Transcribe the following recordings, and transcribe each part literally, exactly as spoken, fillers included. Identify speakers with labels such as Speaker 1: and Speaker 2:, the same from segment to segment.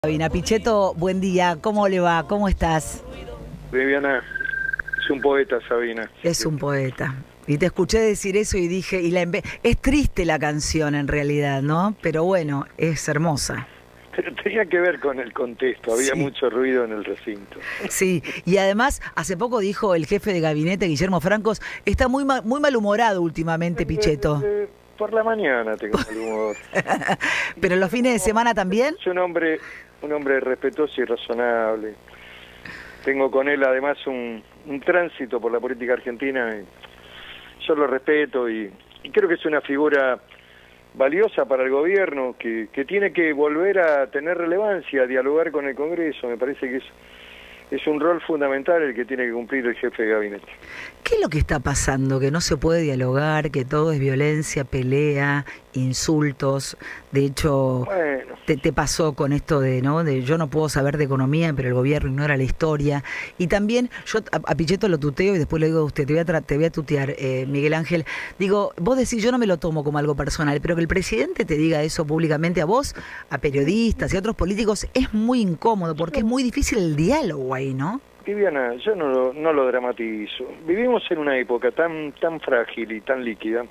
Speaker 1: Sabina Pichetto, buen día, ¿cómo le va? ¿Cómo estás?
Speaker 2: Viviana, es un poeta, Sabina.
Speaker 1: Es un poeta. Y te escuché decir eso y dije, y la embe- es triste la canción en realidad, ¿no? Pero bueno, es hermosa.
Speaker 2: Pero tenía que ver con el contexto, había
Speaker 1: Sí.
Speaker 2: mucho ruido en el recinto.
Speaker 1: Sí, y además, hace poco dijo el jefe de gabinete, Guillermo Francos, está muy, ma- muy malhumorado últimamente, Pichetto.
Speaker 2: Eh, eh, por la mañana tengo mal humor.
Speaker 1: Pero los fines de semana también.
Speaker 2: Es un hombre, un hombre respetuoso y razonable. Tengo con él además un, un tránsito por la política argentina. Y yo lo respeto y, y creo que es una figura valiosa para el gobierno, que, que tiene que volver a tener relevancia, a dialogar con el Congreso. Me parece que es, es un rol fundamental el que tiene que cumplir el jefe de gabinete.
Speaker 1: ¿Qué es lo que está pasando? Que no se puede dialogar, que todo es violencia, pelea, insultos. De hecho,
Speaker 2: Bueno,
Speaker 1: te, te pasó con esto de, ¿no? De yo no puedo saber de economía, pero el gobierno ignora la historia. Y también, yo a, a Pichetto lo tuteo y después le digo a usted, te voy a, tra- te voy a tutear, eh, Miguel Ángel. Digo, vos decís, yo no me lo tomo como algo personal, pero que el presidente te diga eso públicamente a vos, a periodistas y a otros políticos, es muy incómodo, porque es muy difícil el diálogo ahí, ¿no?
Speaker 2: Viviana, yo no lo, no lo dramatizo. Vivimos en una época tan tan frágil y tan líquida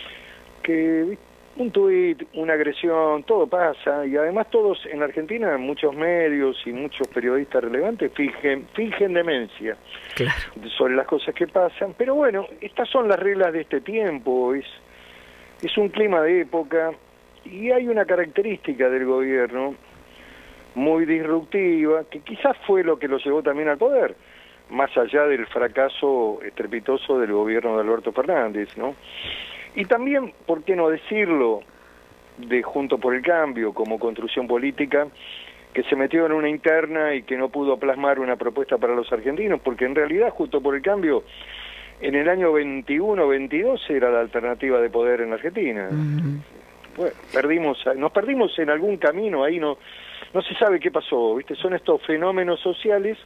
Speaker 2: que un tuit, una agresión, todo pasa, y además todos en Argentina, muchos medios y muchos periodistas relevantes fingen, fingen demencia
Speaker 1: Claro.
Speaker 2: sobre las cosas que pasan, pero bueno, estas son las reglas de este tiempo, es, es un clima de época, y hay una característica del gobierno muy disruptiva, que quizás fue lo que lo llevó también al poder, más allá del fracaso estrepitoso del gobierno de Alberto Fernández, ¿no? Y también, ¿por qué no decirlo?, de Juntos por el Cambio como construcción política, que se metió en una interna y que no pudo plasmar una propuesta para los argentinos, porque en realidad Juntos por el Cambio en el año veintiuno veintidós era la alternativa de poder en la Argentina.
Speaker 1: Mm.
Speaker 2: Bueno, perdimos, nos perdimos en algún camino, ahí no, no se sabe qué pasó, ¿viste? Son estos fenómenos sociales.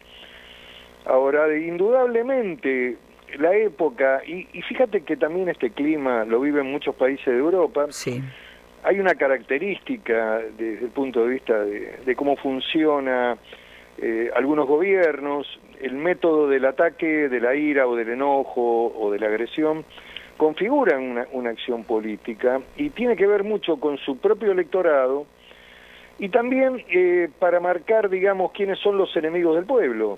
Speaker 2: Ahora, indudablemente, la época, y, y fíjate que también este clima lo viven muchos países de Europa.
Speaker 1: Sí.
Speaker 2: Hay una característica desde el punto de vista de, de cómo funciona eh, algunos gobiernos, el método del ataque, de la ira o del enojo o de la agresión, configuran una, una acción política y tiene que ver mucho con su propio electorado y también eh, para marcar, digamos, quiénes son los enemigos del pueblo.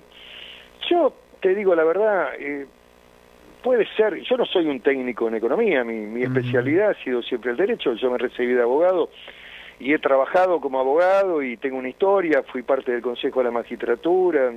Speaker 2: Yo te digo la verdad, eh, puede ser, yo no soy un técnico en economía, mi, mi especialidad ha sido siempre el derecho, yo me recibí de abogado y he trabajado como abogado y tengo una historia, fui parte del Consejo de la Magistratura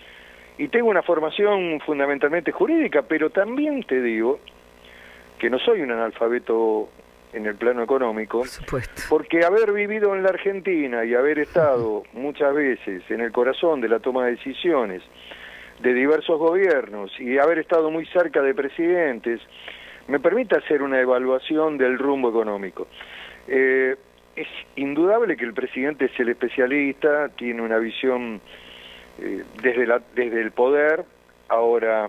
Speaker 2: y tengo una formación fundamentalmente jurídica, pero también te digo que no soy un analfabeto en el plano económico,
Speaker 1: Por supuesto.
Speaker 2: porque haber vivido en la Argentina y haber estado muchas veces en el corazón de la toma de decisiones de diversos gobiernos y haber estado muy cerca de presidentes, me permite hacer una evaluación del rumbo económico. Eh, es indudable que el presidente es el especialista, tiene una visión eh, desde, la, desde el poder. Ahora,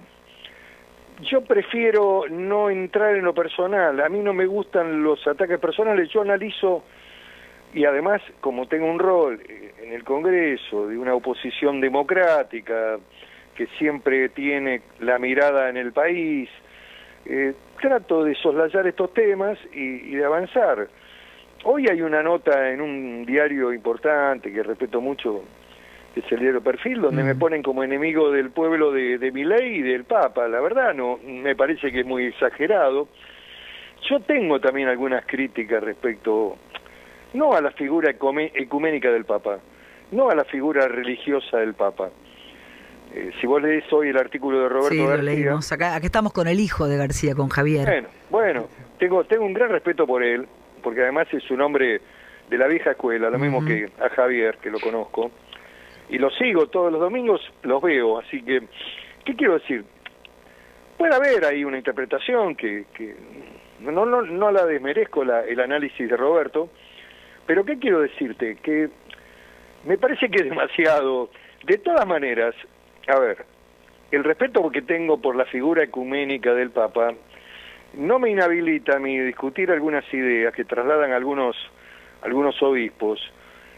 Speaker 2: yo prefiero no entrar en lo personal, a mí no me gustan los ataques personales, yo analizo, y además, como tengo un rol en el Congreso de una oposición democrática, que siempre tiene la mirada en el país, eh, trato de soslayar estos temas y, y de avanzar. Hoy hay una nota en un diario importante que respeto mucho, que es el diario Perfil, donde mm. me ponen como enemigo del pueblo de, de Milei y del Papa. La verdad, no, me parece que es muy exagerado. Yo tengo también algunas críticas respecto, no a la figura ecuménica del Papa, no a la figura religiosa del Papa. Eh, si vos lees hoy el artículo de Roberto
Speaker 1: Sí, lo
Speaker 2: García...
Speaker 1: leímos. Acá, acá estamos con el hijo de García, con Javier.
Speaker 2: Bueno, bueno, tengo, tengo un gran respeto por él, porque además es un hombre de la vieja escuela, lo uh-huh. mismo que a Javier, que lo conozco, y lo sigo todos los domingos, los veo, así que, ¿qué quiero decir? Puede haber ahí una interpretación que, que no, no, no la desmerezco la, el análisis de Roberto, pero ¿qué quiero decirte? Que me parece que es demasiado. De todas maneras, a ver, el respeto que tengo por la figura ecuménica del Papa no me inhabilita a mí discutir algunas ideas que trasladan algunos, algunos obispos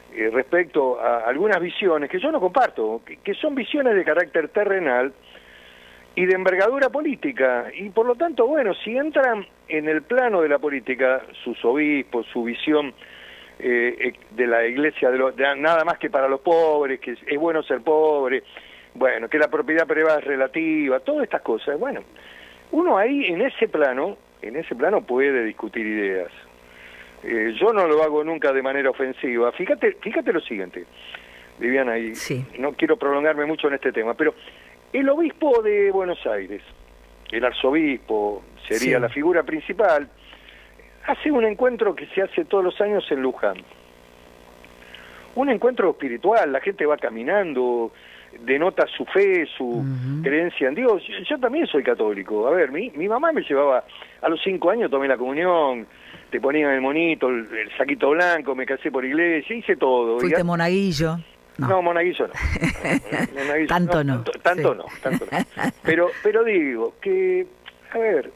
Speaker 2: eh, respecto a algunas visiones que yo no comparto, que, que son visiones de carácter terrenal y de envergadura política, y por lo tanto, bueno, si entran en el plano de la política sus obispos, su visión eh, de la iglesia, de, lo, de nada más que para los pobres, que es, es bueno ser pobre, bueno, que la propiedad privada es relativa, todas estas cosas, bueno, uno ahí en ese plano, en ese plano puede discutir ideas. Eh, yo no lo hago nunca de manera ofensiva. Fíjate, fíjate lo siguiente, Viviana, y sí. no quiero prolongarme mucho en este tema, pero el obispo de Buenos Aires, el arzobispo, sería sí. la figura principal, hace un encuentro que se hace todos los años en Luján. Un encuentro espiritual, la gente va caminando, denota su fe, su uh-huh. creencia en Dios. Yo, yo también soy católico. A ver, mi, mi mamá me llevaba, a los cinco años tomé la comunión, te ponían el monito, el, el saquito blanco, me casé por iglesia, hice todo.
Speaker 1: ¿Fuiste y, monaguillo?
Speaker 2: No, no monaguillo no. Monaguillo,
Speaker 1: tanto no.
Speaker 2: no. Tanto sí. no, tanto no. Pero, pero digo, que, a ver,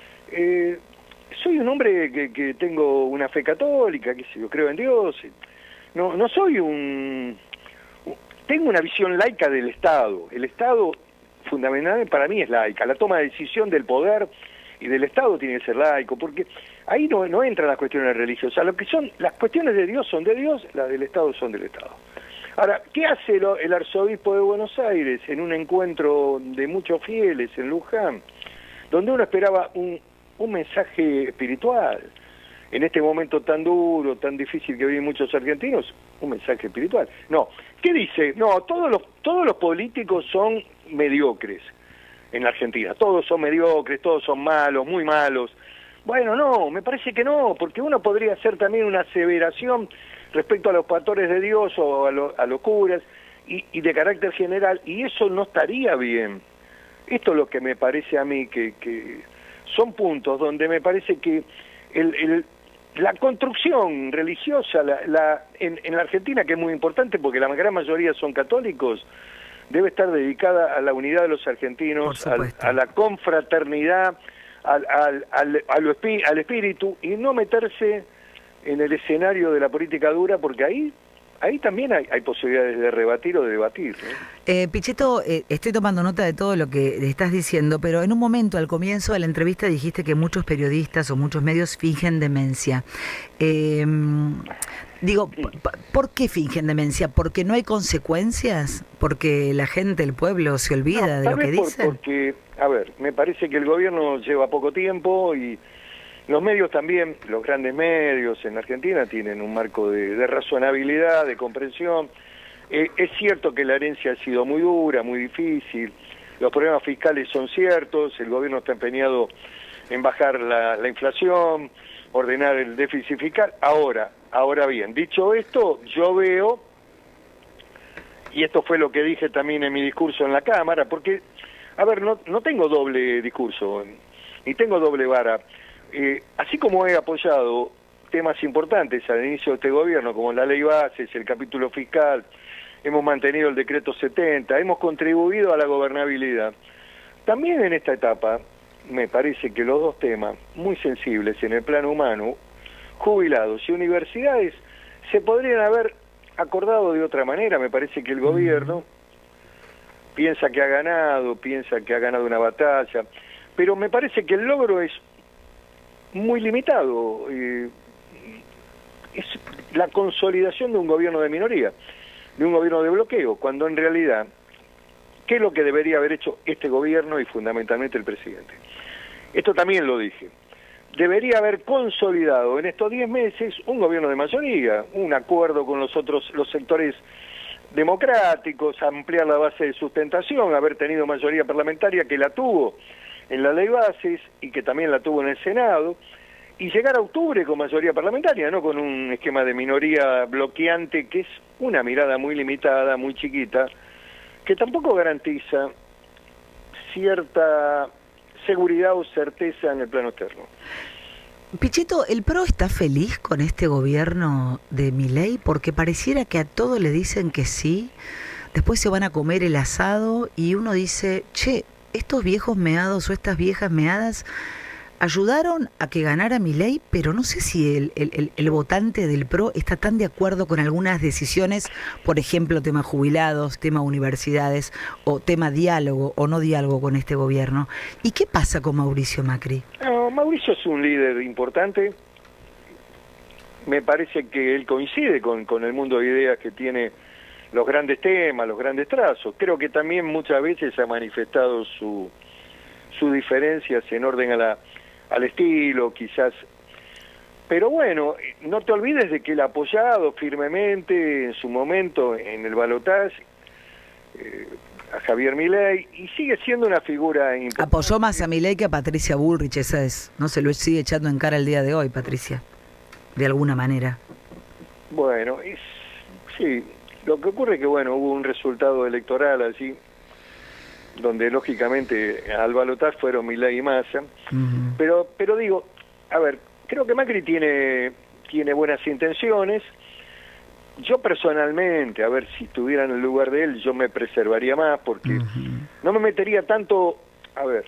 Speaker 2: eh, soy un hombre que, que tengo una fe católica, que yo creo en Dios. No, no soy un... Tengo una visión laica del Estado. El Estado, fundamentalmente para mí, es laica. La toma de decisión del poder y del Estado tiene que ser laico, porque ahí no, no entran las cuestiones religiosas. Lo que son, las cuestiones de Dios son de Dios, las del Estado son del Estado. Ahora, ¿qué hace lo, el arzobispo de Buenos Aires en un encuentro de muchos fieles en Luján, donde uno esperaba un, un mensaje espiritual? En este momento tan duro, tan difícil que viven muchos argentinos, un mensaje espiritual. No, ¿qué dice? No, todos los, todos los políticos son mediocres en Argentina, todos son mediocres, todos son malos, muy malos. Bueno, no, me parece que no, porque uno podría hacer también una aseveración respecto a los pastores de Dios o a, lo, a los curas, y, y de carácter general, y eso no estaría bien. Esto es lo que me parece a mí, que, que son puntos donde me parece que el... el la construcción religiosa la, la, en, en la Argentina, que es muy importante porque la gran mayoría son católicos, debe estar dedicada a la unidad de los argentinos, al, a la confraternidad, al, al, al, al, espi, al espíritu, y no meterse en el escenario de la política dura, porque ahí ahí también hay, hay posibilidades de rebatir o de debatir, ¿no?
Speaker 1: Eh, Pichetto, eh, estoy tomando nota de todo lo que estás diciendo, pero en un momento, al comienzo de la entrevista, dijiste que muchos periodistas o muchos medios fingen demencia. Eh, digo, ¿por qué fingen demencia? ¿Porque no hay consecuencias? ¿Porque la gente, el pueblo, se olvida no, de lo que dicen?
Speaker 2: Por, porque, a ver, me parece que el gobierno lleva poco tiempo y los medios también, los grandes medios en Argentina tienen un marco de, de razonabilidad, de comprensión. Eh, es cierto que la herencia ha sido muy dura, muy difícil, los problemas fiscales son ciertos, el gobierno está empeñado en bajar la, la inflación, ordenar el déficit fiscal. Ahora, ahora bien, dicho esto, yo veo, y esto fue lo que dije también en mi discurso en la Cámara, porque, a ver, no, no tengo doble discurso, ni tengo doble vara. Eh, así como he apoyado temas importantes al inicio de este gobierno, como la ley bases, el capítulo fiscal, hemos mantenido el decreto setenta, hemos contribuido a la gobernabilidad. También en esta etapa, me parece que los dos temas muy sensibles en el plano humano, jubilados y universidades, se podrían haber acordado de otra manera. Me parece que el gobierno piensa que ha ganado, piensa que ha ganado una batalla, pero me parece que el logro es muy limitado. Eh, es la consolidación de un gobierno de minoría, de un gobierno de bloqueo, cuando en realidad, ¿qué es lo que debería haber hecho este gobierno y fundamentalmente el presidente? Esto también lo dije. Debería haber consolidado en estos diez meses un gobierno de mayoría, un acuerdo con los otros, los sectores democráticos, ampliar la base de sustentación, haber tenido mayoría parlamentaria, que la tuvo en la ley bases y que también la tuvo en el Senado, y llegar a octubre con mayoría parlamentaria, no con un esquema de minoría bloqueante, que es una mirada muy limitada, muy chiquita, que tampoco garantiza cierta seguridad o certeza en el plano externo.
Speaker 1: Pichetto, ¿el P R O está feliz con este gobierno de Milei? Porque pareciera que a todo le dicen que sí, después se van a comer el asado y uno dice, che, estos viejos meados o estas viejas meadas ayudaron a que ganara Milei, pero no sé si el, el, el, el votante del P R O está tan de acuerdo con algunas decisiones, por ejemplo, tema jubilados, tema universidades, o tema diálogo o no diálogo con este gobierno. ¿Y qué pasa con Mauricio Macri?
Speaker 2: No, Mauricio es un líder importante. Me parece que él coincide con, con el mundo de ideas que tiene los grandes temas, los grandes trazos. Creo que también muchas veces ha manifestado su, sus diferencias en orden a la, al estilo, quizás. Pero bueno, no te olvides de que él ha apoyado firmemente en su momento en el balotaje eh, a Javier Milei y sigue siendo una figura importante.
Speaker 1: Apoyó más a Milei que a Patricia Bullrich, esa es. No se lo sigue echando en cara el día de hoy, Patricia, de alguna manera.
Speaker 2: Bueno, es, sí. Lo que ocurre es que, bueno, hubo un resultado electoral allí, donde lógicamente al balotaje fueron Milei y Massa, uh-huh. pero pero digo, a ver, creo que Macri tiene, tiene buenas intenciones. Yo personalmente, a ver, si estuviera en el lugar de él, yo me preservaría más, porque uh-huh. no me metería tanto, a ver,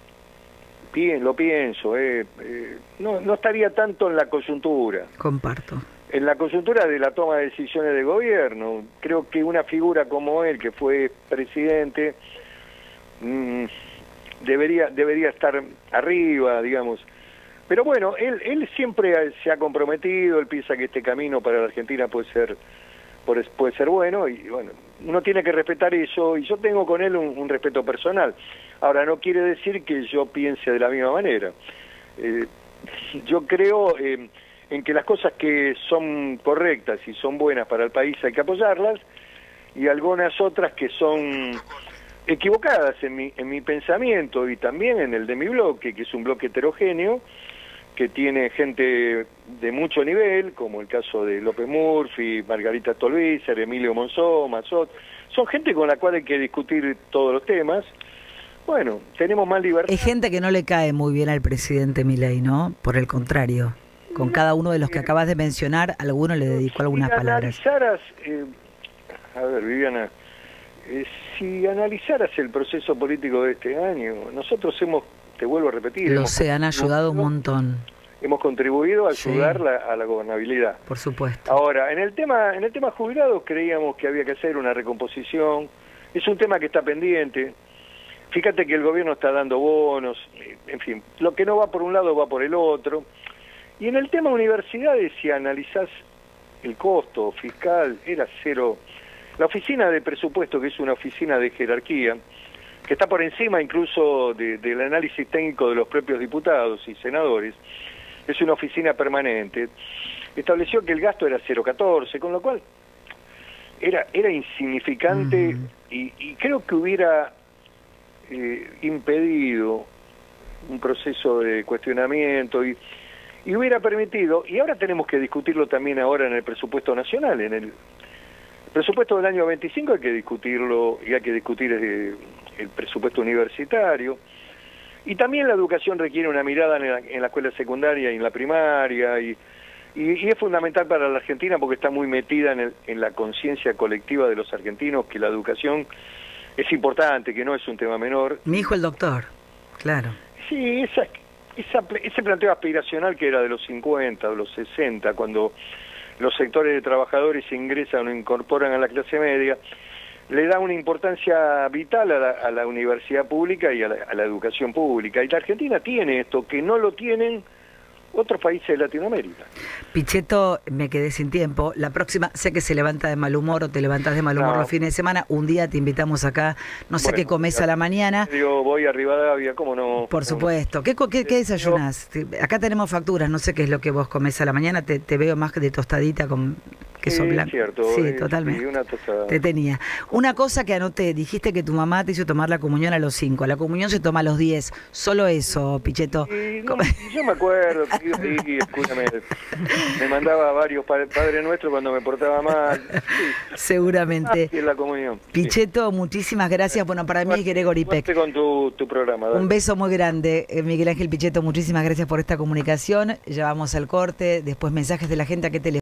Speaker 2: bien, lo pienso, eh, eh, no, no estaría tanto en la coyuntura.
Speaker 1: Comparto.
Speaker 2: En la coyuntura de la toma de decisiones de gobierno, creo que una figura como él, que fue presidente, mmm, debería debería estar arriba, digamos. Pero bueno, él él siempre se ha comprometido, él piensa que este camino para la Argentina puede ser puede ser bueno, y bueno, uno tiene que respetar eso, y yo tengo con él un, un respeto personal. Ahora, no quiere decir que yo piense de la misma manera. Eh, yo creo... Eh, en que las cosas que son correctas y son buenas para el país hay que apoyarlas, y algunas otras que son equivocadas en mi, en mi pensamiento y también en el de mi bloque, que es un bloque heterogéneo, que tiene gente de mucho nivel, como el caso de López Murphy, Margarita Stolbizer, Emilio Monzó, Mazot, son gente con la cual hay que discutir todos los temas. Bueno, tenemos más libertad.
Speaker 1: Es gente que no le cae muy bien al presidente Milei, ¿no? Por el contrario. Con cada uno de los que acabas de mencionar, alguno le dedicó algunas
Speaker 2: si
Speaker 1: palabras.
Speaker 2: Analizaras, eh, a ver, Viviana, eh, si analizaras el proceso político de este año, nosotros hemos, te vuelvo a repetir...
Speaker 1: Lo sé, han ayudado un montón.
Speaker 2: Hemos contribuido a ayudar
Speaker 1: sí.
Speaker 2: la, a la gobernabilidad.
Speaker 1: Por supuesto.
Speaker 2: Ahora, en el tema en el tema jubilados creíamos que había que hacer una recomposición. Es un tema que está pendiente. Fíjate que el gobierno está dando bonos, en fin, lo que no va por un lado va por el otro. Y en el tema universidades, si analizás el costo fiscal, era cero. La oficina de presupuesto, que es una oficina de jerarquía, que está por encima incluso de, del análisis técnico de los propios diputados y senadores, es una oficina permanente, estableció que el gasto era cero coma catorce, con lo cual era, era insignificante uh-huh. y, y creo que hubiera eh, impedido un proceso de cuestionamiento y y hubiera permitido, y ahora tenemos que discutirlo también ahora en el presupuesto nacional, en el presupuesto del año veinticinco hay que discutirlo, y hay que discutir el, el presupuesto universitario, y también la educación requiere una mirada en la, en la escuela secundaria y en la primaria, y, y, y es fundamental para la Argentina porque está muy metida en, el, en la conciencia colectiva de los argentinos, que la educación es importante, que no es un tema menor.
Speaker 1: Mi hijo el doctor, claro.
Speaker 2: Sí, esa Esa, ese planteo aspiracional que era de los cincuenta o los sesenta, cuando los sectores de trabajadores ingresan o incorporan a la clase media, le da una importancia vital a la, a la universidad pública y a la, a la educación pública. Y la Argentina tiene esto, que no lo tienen otros países de Latinoamérica.
Speaker 1: Pichetto, me quedé sin tiempo. La próxima, sé que se levanta de mal humor o te levantas de mal humor no. los fines de semana. Un día te invitamos acá, no sé bueno, qué comes a la mañana.
Speaker 2: Digo, voy a Rivadavia, ¿cómo no?
Speaker 1: Por supuesto. ¿Qué, qué, qué desayunas? Acá tenemos facturas, no sé qué es lo que vos comés a la mañana. Te, te veo más que de tostadita con queso
Speaker 2: sí,
Speaker 1: blanco.
Speaker 2: Cierto,
Speaker 1: sí,
Speaker 2: eh,
Speaker 1: totalmente.
Speaker 2: Sí, una tostada.
Speaker 1: Te tenía. Una cosa que anoté, dijiste que tu mamá te hizo tomar la comunión a los cinco. La comunión se toma a los diez. Solo eso, Pichetto.
Speaker 2: Sí, no, yo me acuerdo, que, sí, escúchame, me mandaba varios Padre Nuestro cuando me portaba mal. Sí.
Speaker 1: Seguramente.
Speaker 2: Ah, en la comunión.
Speaker 1: Pichetto, sí. Muchísimas gracias. Bueno, para mí es Gregory Peck.
Speaker 2: con tu, tu programa. Dale.
Speaker 1: Un beso muy grande, Miguel Ángel Pichetto. Muchísimas gracias por esta comunicación. Ya vamos al corte. Después mensajes de la gente a que te